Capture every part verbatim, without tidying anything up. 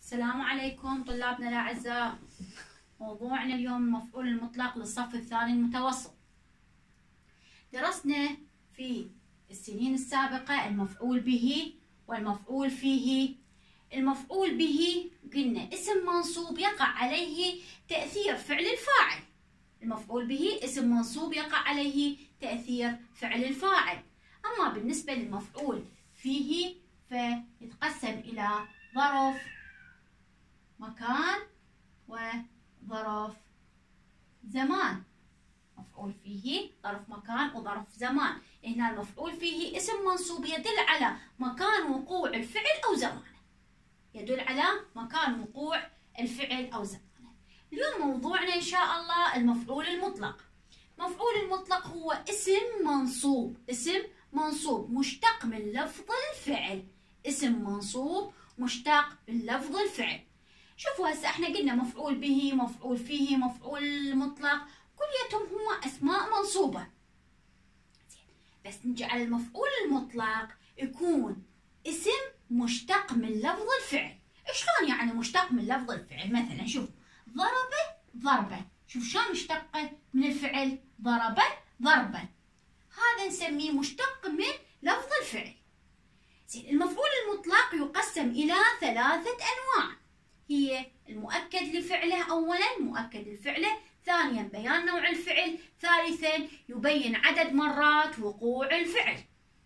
السلام عليكم طلابنا الأعزاء. موضوعنا اليوم المفعول المطلق للصف الثاني المتوسط. درسنا في السنين السابقة المفعول به والمفعول فيه. المفعول به قلنا اسم منصوب يقع عليه تأثير فعل الفاعل. المفعول به اسم منصوب يقع عليه تأثير فعل الفاعل. أما بالنسبة للمفعول فيه فيتقسم إلى ظرف مكان وظرف زمان. مفعول فيه ظرف مكان وظرف زمان. هنا المفعول فيه اسم منصوب يدل على مكان وقوع الفعل أو زمانه. يدل على مكان وقوع الفعل أو زمانه. اليوم موضوعنا إن شاء الله المفعول المطلق. مفعول المطلق هو اسم منصوب، اسم منصوب مشتق من لفظ الفعل. اسم منصوب مشتق من لفظ الفعل. شوفوا هسه احنا قلنا مفعول به، مفعول فيه، مفعول مطلق، كليتهم هم اسماء منصوبة. بس نجي على المفعول المطلق يكون اسم مشتق من لفظ الفعل. شلون يعني مشتق من لفظ الفعل؟ مثلا شوف ضرب ضربة، شوف شلون مشتقة من الفعل ضرب ضربا، هذا نسميه مشتق من لفظ الفعل. زين المفعول المطلق يقسم إلى ثلاثة أنواع، هي المؤكد لفعله أولا، مؤكد لفعله، ثانيا بيان نوع الفعل، ثالثا يبين عدد مرات وقوع الفعل.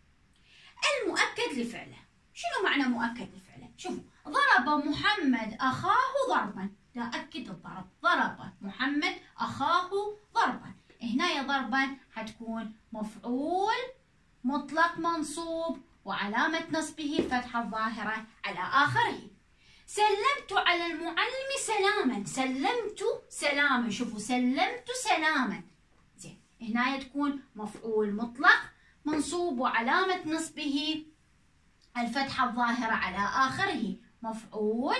المؤكد لفعله، شنو معنى مؤكد لفعله؟ شوفوا ضرب محمد أخاه ضربا، دا أكد الضرب، ضرب محمد أخاه ضربا. هنا ضربا حتكون مفعول مطلق منصوب وعلامة نصبه الفتحة الظاهرة على آخره. سلمت على المعلم سلاما، سلمت سلاما، شوفوا سلمت سلاما. زين هنا تكون مفعول مطلق منصوب وعلامة نصبه الفتحة الظاهرة على آخره. مفعول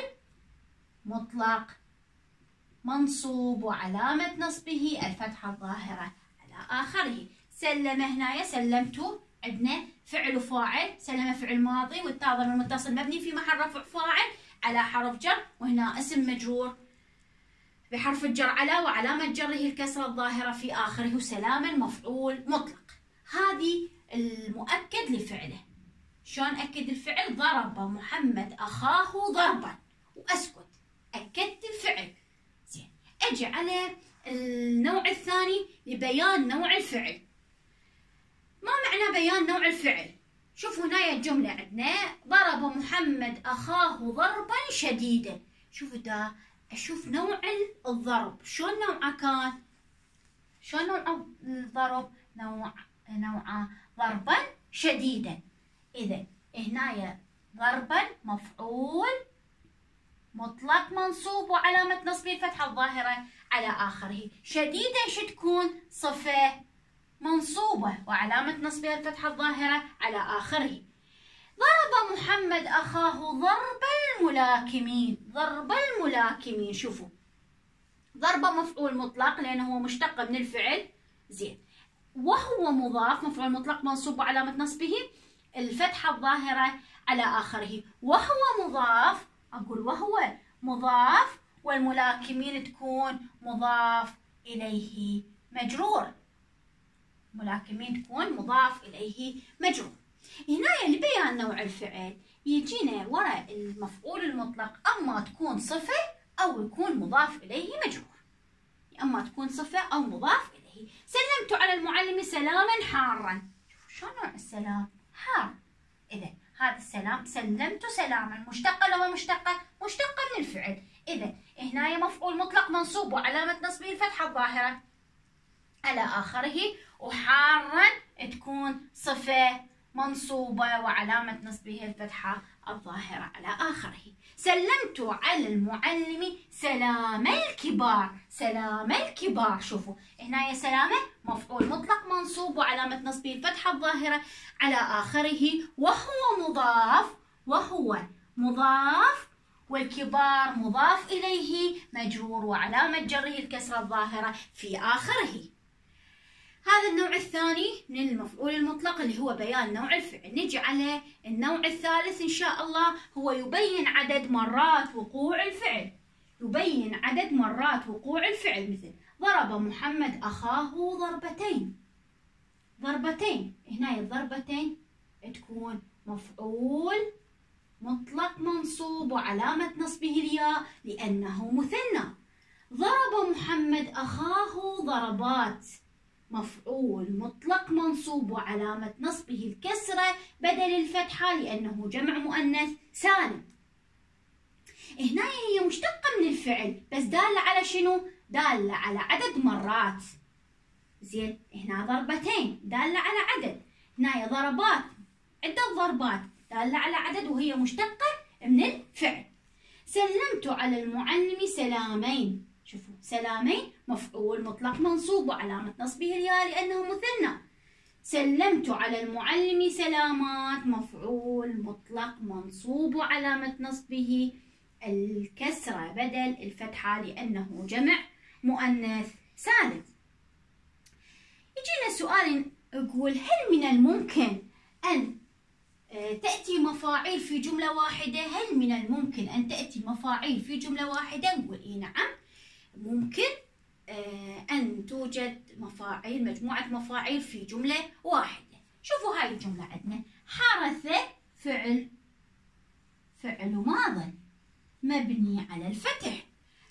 مطلق منصوب وعلامة نصبه الفتحة الظاهرة على آخره. سلم هنا سلمت عندنا فعل وفاعل، سلم فعل ماضي والتاء ضمير متصل مبني في محل رفع فاعل على حرف جر، وهنا اسم مجرور بحرف الجر على وعلامة جره الكسرة الظاهرة في آخره. سلاما مفعول مطلق. هذه المؤكد لفعله. شلون أكد الفعل؟ ضرب محمد أخاه ضربا وأسكت، أكدت الفعل. زين أجي على النوع الثاني لبيان نوع الفعل. ما معنى بيان نوع الفعل؟ شوفوا هنا الجملة عندنا ضرب محمد أخاه ضربا شديدا. شوفوا دا أشوف نوع الضرب، شلون نوعه كان؟ شلون نوع الضرب؟ نوع نوعه ضربا شديدا. إذا هنا ضربا مفعول مطلق منصوب وعلامة نصبه الفتحة الظاهرة على آخره. شديدا شو تكون؟ صفة منصوبة وعلامة نصبها الفتحة الظاهرة على آخره. ضرب محمد أخاه ضرب الملاكمين، ضرب الملاكمين. شوفوا ضرب مفعول مطلق لأنه هو مشتق من الفعل. زين وهو مضاف، مفعول مطلق منصوب وعلامة نصبه الفتحة الظاهرة على آخره. وهو مضاف، أقول وهو مضاف والملاكمين تكون مضاف إليه مجرور. ملاكمين تكون مضاف إليه مجرور. هنا لبيان نوع الفعل يجينا وراء المفعول المطلق أما تكون صفة أو يكون مضاف إليه مجرور. أما تكون صفة أو مضاف إليه. سلمت على المعلم سلاما حارا. شو نوع السلام؟ حار. إذا هذا السلام سلمت سلاما مشتقة لو ما مشتقة؟ مشتقة من الفعل. إذا هنا مفعول مطلق منصوب وعلامة نصبه الفتحة الظاهرة على آخره، وحارا تكون صفة منصوبة وعلامة نصبه الفتحة الظاهرة على آخره. سلمت على المعلم سلام الكبار، سلام الكبار. شوفوا هنا يا سلامة مفعول مطلق منصوب وعلامة نصبه الفتحة الظاهرة على آخره، وهو مضاف، وهو مضاف والكبار مضاف إليه مجرور وعلامة جره الكسرة الظاهرة في آخره. هذا النوع الثاني من المفعول المطلق اللي هو بيان نوع الفعل. نجي على النوع الثالث إن شاء الله، هو يبين عدد مرات وقوع الفعل. يبين عدد مرات وقوع الفعل، مثل ضرب محمد أخاه ضربتين. ضربتين، هنا الضربتين تكون مفعول مطلق منصوب وعلامة نصبه الياء لأنه مثنى. ضرب محمد أخاه ضربات، مفعول مطلق منصوب وعلامة نصبه الكسرة بدل الفتحة لأنه جمع مؤنث سالم. هنا هي مشتقة من الفعل بس دالة على شنو؟ دالة على عدد مرات. زين، هنا ضربتين دالة على عدد، هنا ضربات عدة ضربات دالة على عدد وهي مشتقة من الفعل. سلمت على المعلم سلامين. شوفوا، سلامين مفعول مطلق منصوب وعلامة نصبه الياء لأنه مثنى. سلمت على المعلم سلامات، مفعول مطلق منصوب وعلامة نصبه الكسرة بدل الفتحة لأنه جمع مؤنث سالم. يجينا سؤال يقول: هل من الممكن أن تأتي مفاعيل في جملة واحدة؟ هل من الممكن أن تأتي مفاعيل في جملة واحدة؟ نقول إيه نعم، ممكن أن توجد مفاعيل، مجموعة مفاعيل في جملة واحدة. شوفوا هاي الجملة عندنا: حرث فعل فعل ماض مبني على الفتح،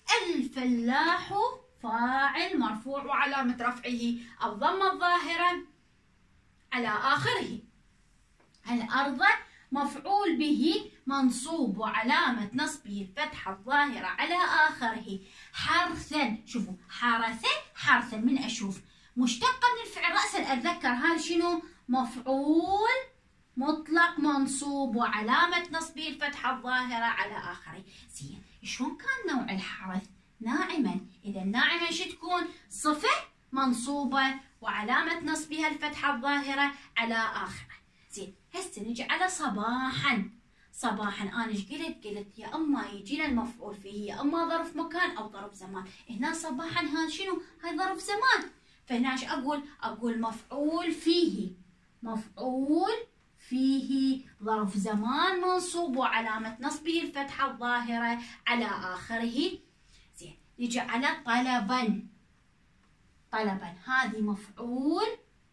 الفلاح فاعل مرفوع وعلامة رفعه الضمة الظاهرة على آخره، الأرض مفعول به منصوب وعلامة نصبه الفتحة الظاهرة على آخره. حرثا، شوفوا حرث حرثا، من أشوف مشتقة من الفعل رأسا أتذكر هذا شنو؟ مفعول مطلق منصوب وعلامة نصبه الفتحة الظاهرة على آخره. زين، شلون كان نوع الحرث؟ ناعما، إذا ناعما شو تكون؟ صفة منصوبة وعلامة نصبها الفتحة الظاهرة على آخره. زين، هسه نجي على صباحا. صباحا أنا ايش قلت؟ قلت يا أما يجينا المفعول فيه يا أما ظرف مكان أو ظرف زمان. هنا صباحا هذا شنو؟ هاي ظرف زمان، فهنا ايش أقول؟ أقول مفعول فيه، مفعول فيه ظرف زمان منصوب وعلامة نصبه الفتحة الظاهرة على آخره. زين، نجي على طلبا. طلبا هذه مفعول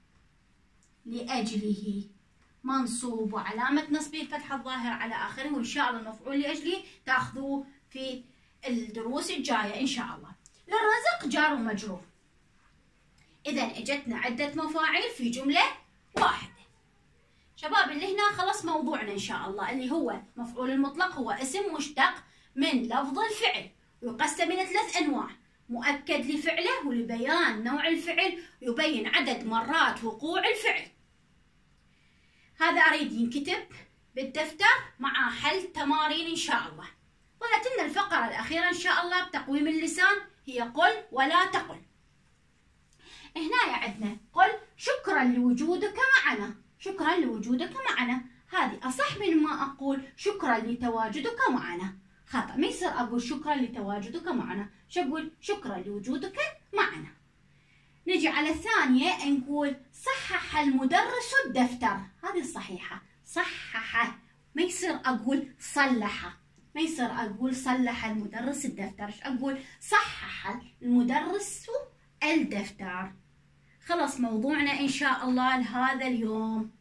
لأجله منصوب وعلامة نصبه الفتحة الظاهرة على آخره، وإن شاء الله المفعول لأجله تأخذوه في الدروس الجاية إن شاء الله. للرزق جار ومجرور. إذا إجتنا عدة مفاعيل في جملة واحدة. شباب اللي هنا خلص موضوعنا إن شاء الله، اللي هو مفعول المطلق هو اسم مشتق من لفظ الفعل، ويقسم إلى ثلاث أنواع: مؤكد لفعله ولبيان نوع الفعل، ويبين عدد مرات وقوع الفعل. هذا أريد ينكتب بالدفتر مع حل تمارين إن شاء الله. ظلت لنا الفقرة الأخيرة إن شاء الله بتقويم اللسان، هي قل ولا تقل. هنا عندنا قل شكرا لوجودك معنا. شكرا لوجودك معنا، هذه أصح من ما أقول شكرا لتواجدك معنا. خطأ، ما يصير أقول شكرا لتواجدك معنا، شو أقول؟ شكرا لوجودك معنا. نجي على الثانية نقول صحح المدرس الدفتر، هذه الصحيحة، صحح، ما يصير أقول صلح، ما يصير أقول صلح المدرس الدفتر، ايش أقول؟ صحح المدرس الدفتر. خلص موضوعنا إن شاء الله لهذا اليوم.